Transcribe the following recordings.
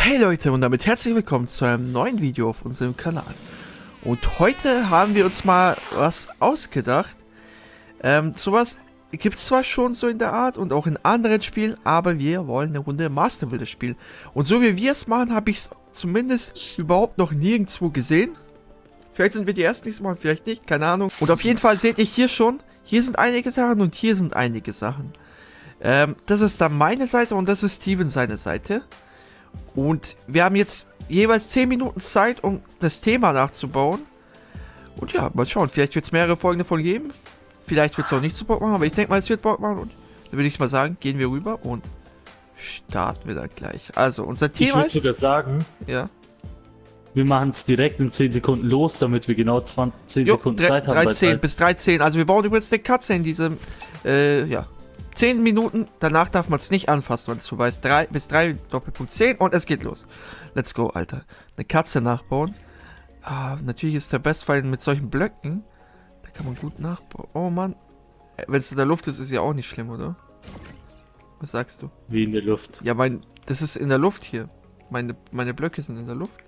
Hey Leute und damit herzlich willkommen zu einem neuen Video auf unserem Kanal. Und heute haben wir uns mal was ausgedacht. Sowas gibt es zwar schon so in der Art und auch in anderen Spielen, aber wir wollen eine Runde Master Builder spielen. Und so wie wir es machen, habe ich es zumindest überhaupt noch nirgendwo gesehen. Vielleicht sind wir die ersten nächstes Mal, vielleicht nicht, keine Ahnung. Und auf jeden Fall seht ihr hier schon, hier sind einige Sachen und hier sind einige Sachen. Das ist dann meine Seite und das ist Steven seine Seite. Und wir haben jetzt jeweils 10 Minuten Zeit, um das Thema nachzubauen. Und ja, mal schauen. Vielleicht wird es mehrere Folgen davon geben. Vielleicht wird es auch nicht so Bock machen, aber ich denke mal, es wird Bock machen. Und dann würde ich mal sagen, gehen wir rüber und starten wir dann gleich. Also, unser Thema ist... Ich würde sogar sagen, ja, wir machen es direkt in 10 Sekunden los, damit wir genau 10 Sekunden Zeit haben. 13 bis 13. Also wir bauen übrigens eine Katze in diesem, ja, 10 Minuten. Danach darf man es nicht anfassen, wenn es vorbei ist. 3 bis 3, Doppelpunkt 10 und es geht los. Let's go, Alter. Eine Katze nachbauen. Ah, natürlich ist der Bestfall mit solchen Blöcken. Da kann man gut nachbauen. Oh Mann. Wenn es in der Luft ist, ist ja auch nicht schlimm, oder? Was sagst du? Wie in der Luft. Ja, das ist in der Luft hier. Meine Blöcke sind in der Luft.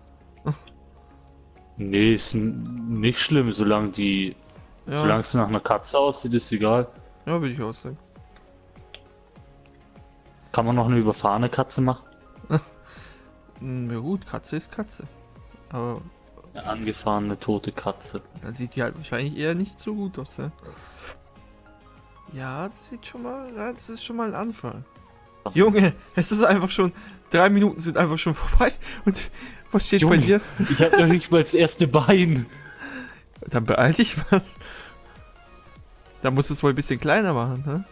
Nee, ist nicht schlimm, solange es nach einer Katze aussieht, ist egal. Ja, würde ich auch sagen. Kann man noch eine überfahrene Katze machen? Na gut, Katze ist Katze. Aber Eine angefahrene, tote Katze. dann sieht die halt wahrscheinlich eher nicht so gut aus, ja? Ja, das sieht schon mal, ja, das ist schon mal ein Anfang. Junge, es ist einfach schon, 3 Minuten sind einfach schon vorbei. Und was steht Junge, bei dir? Ich habe noch nicht mal das erste Bein. Dann beeil dich mal. Da musst du es wohl ein bisschen kleiner machen, ne?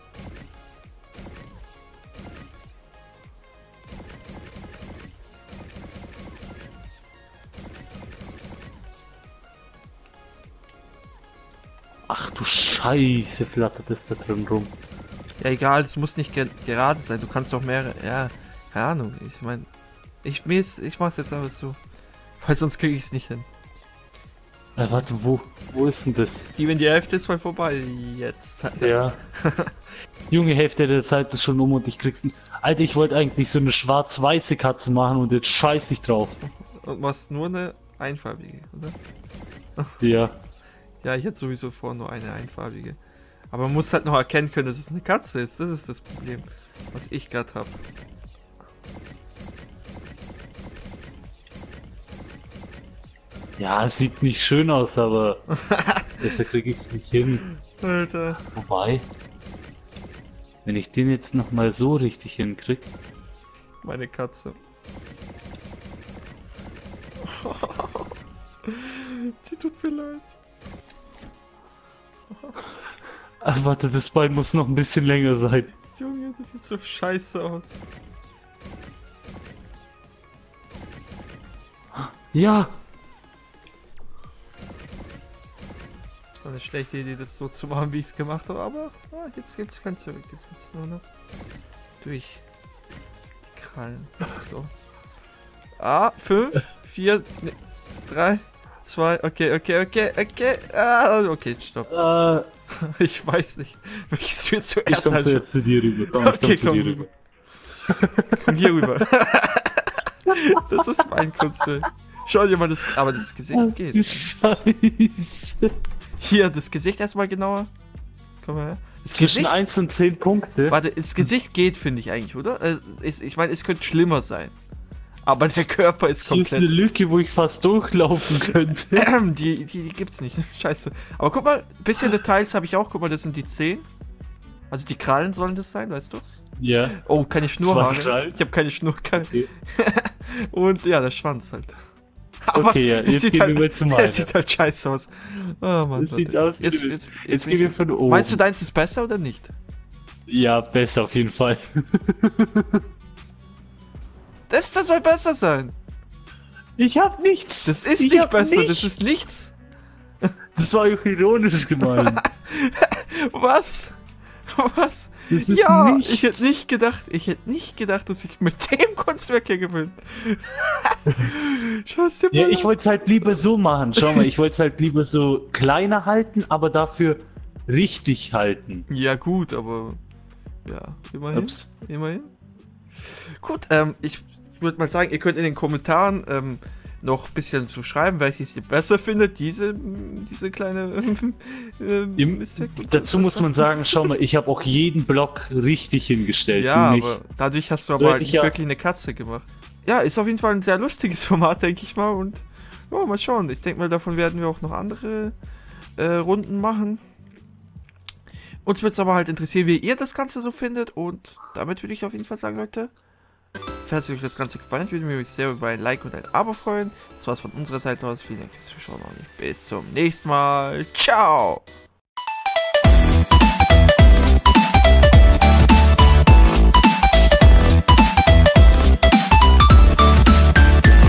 Ach du Scheiße, flattert es da drin rum. Ja, egal, es muss nicht gerade sein. Du kannst doch mehrere, ja, keine Ahnung. Ich meine, ich mach's jetzt einfach so. Weil sonst kriege ich es nicht hin. Warte, wo ist denn das? Steven, die Hälfte ist voll vorbei jetzt. Ja. Junge, Hälfte der Zeit ist schon um und ich krieg's nicht. Alter, ich wollte eigentlich so eine schwarz-weiße Katze machen und jetzt scheiß ich drauf. Und machst nur eine einfarbige, oder? Ja. Ja, ich hätte sowieso vor nur eine einfarbige. Aber man muss halt noch erkennen können, dass es eine Katze ist. Das ist das Problem, was ich gerade habe. Ja, es sieht nicht schön aus, aber besser kriege ich es nicht hin. Alter. Wobei, wenn ich den jetzt noch mal so richtig hinkrieg. Meine Katze. Die tut mir leid. Ach, warte, das Bein muss noch ein bisschen länger sein. Junge, das sieht so scheiße aus. Ja! Das war eine schlechte Idee, das so zu machen, wie ich es gemacht habe, aber jetzt gibt's kein Zurück. Jetzt geht's nur noch durch die Krallen. Let's go. 5, 4, 3, 2, okay. Okay, stopp. Ich weiß nicht, welches wir zuerst Ich komm zuerst zu dir rüber. Komm, Okay, ich komm zu dir rüber. Komm hier rüber. Das ist mein Kunstwerk. Schau dir mal das, aber das Gesicht Du geht. Scheiße. Hier, das Gesicht erstmal genauer. Komm mal her. Das Zwischen Gesicht, 1 und 10 Punkte. warte, das Gesicht geht, finde ich eigentlich, oder? Ich meine, es könnte schlimmer sein. Aber der Körper ist Hier ist eine komplett... Lücke, wo ich fast durchlaufen könnte. Die gibt's nicht. Scheiße. Aber guck mal, ein bisschen Details habe ich auch. Guck mal, das sind die Zehen. Also die Krallen sollen das sein, weißt du? Ja. Oh, keine Schnurrhaare. Krallen? Ich habe keine Schnur. Okay. Und ja, der Schwanz halt. Okay, ja, es jetzt sieht gehen halt, wir mal zu es meiner. sieht halt scheiße aus. Oh Mann. Das sieht warte. aus wie jetzt gehen wir von oben. Meinst du, deins ist besser oder nicht? Ja, besser auf jeden Fall. Das soll besser sein. Ich hab nichts. Das ist Ich nicht hab besser, nichts. das ist nichts. Das war auch ironisch gemeint. Was? Was? Das ist Ja, nichts. ich hätte nicht gedacht, dass ich mit dem Kunstwerk hier gewinne. Schau es dir mal Ja, an. ich wollte es halt lieber so machen. Schau mal, ich wollte es halt lieber so kleiner halten, aber dafür richtig halten. Ja gut, aber ja, immerhin. Ups. Immerhin. Gut, ich würde mal sagen, ihr könnt in den Kommentaren noch ein bisschen zu schreiben, welches ihr besser findet, diese kleine Dazu muss man sagen, schau mal, ich habe auch jeden Block richtig hingestellt. Ja, aber dadurch hast du So aber hätte nicht ich ja- wirklich eine Katze gemacht. Ja, ist auf jeden Fall ein sehr lustiges Format, denke ich mal. Und ja, mal schauen. Ich denke mal, davon werden wir auch noch andere Runden machen. Uns würde es aber halt interessieren, wie ihr das Ganze so findet. Und damit würde ich auf jeden Fall sagen, Leute, falls euch das Ganze gefallen hat, würde ich mich sehr über ein Like und ein Abo freuen. Das war's von unserer Seite aus. Vielen Dank fürs Zuschauen und bis zum nächsten Mal. Ciao!